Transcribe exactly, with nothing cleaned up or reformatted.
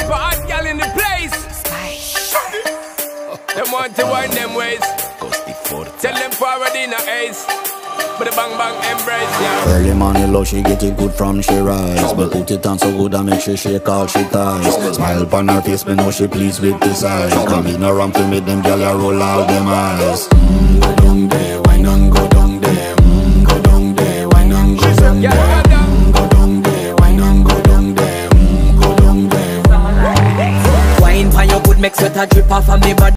type of hot girl in the place. Them want to wind them ways. Tell them forward in a ace. But the bang bang embrace, yeah. Early morning love, she get it good from she rise. But put it on so good I make she shake all she ties. Smile upon her face, me know she pleased with this eyes. Come in around to make them gyal a roll out them eyes. Mm, go down there, wine and go down there. Mm, go down there, wine and go down there. Mm, go down there, wine and go down there. Mm, go down there. Wine pan your good, make sweat a drip off of me body.